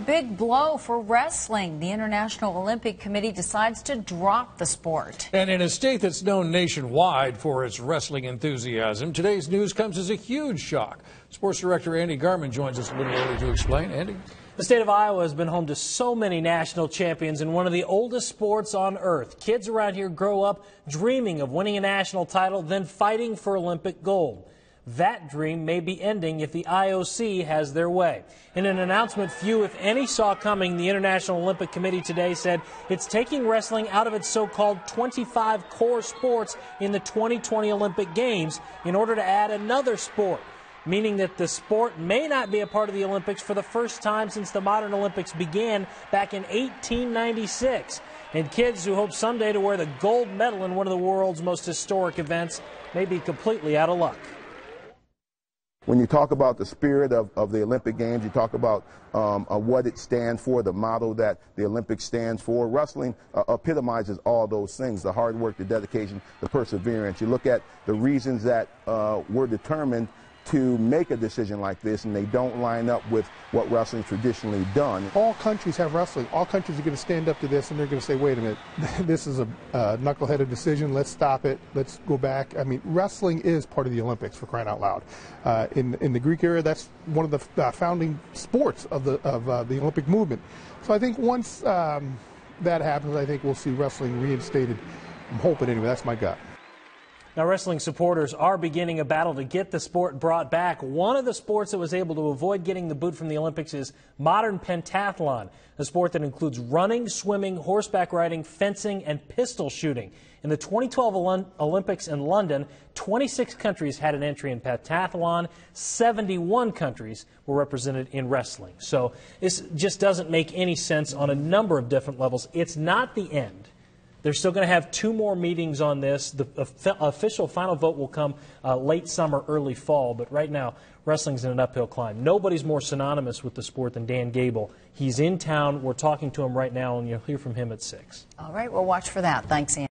Big blow for wrestling. The International Olympic Committee decides to drop the sport. And in a state that's known nationwide for its wrestling enthusiasm, today's news comes as a huge shock. Sports Director Andy Garman joins us a little early to explain. Andy? The state of Iowa has been home to so many national champions in one of the oldest sports on earth. Kids around here grow up dreaming of winning a national title, then fighting for Olympic gold. That dream may be ending if the IOC has their way. In an announcement few, if any, saw coming, the International Olympic Committee today said it's taking wrestling out of its so-called 25 core sports in the 2020 Olympic Games in order to add another sport, meaning that the sport may not be a part of the Olympics for the first time since the modern Olympics began back in 1896. And kids who hope someday to wear the gold medal in one of the world's most historic events may be completely out of luck. When you talk about the spirit of the Olympic Games, you talk about what it stands for, the motto that the Olympics stands for. Wrestling epitomizes all those things, the hard work, the dedication, the perseverance. You look at the reasons that were determined to make a decision like this, and they don't line up with what wrestling's traditionally done. All countries have wrestling. All countries are going to stand up to this, and they're going to say, wait a minute, this is a knuckleheaded decision. Let's stop it. Let's go back. I mean, wrestling is part of the Olympics, for crying out loud. In the Greek era, that's one of the founding sports of the Olympic movement. So I think once that happens, I think we'll see wrestling reinstated. I'm hoping anyway. That's my gut. Now, wrestling supporters are beginning a battle to get the sport brought back. One of the sports that was able to avoid getting the boot from the Olympics is modern pentathlon, a sport that includes running, swimming, horseback riding, fencing, and pistol shooting. In the 2012 Olympics in London, 26 countries had an entry in pentathlon. 71 countries were represented in wrestling. So this just doesn't make any sense on a number of different levels. It's not the end. They're still going to have 2 more meetings on this. The official final vote will come late summer, early fall. But right now, wrestling's in an uphill climb. Nobody's more synonymous with the sport than Dan Gable. He's in town. We're talking to him right now, and you'll hear from him at 6. All right, we'll watch for that. Thanks, Andy.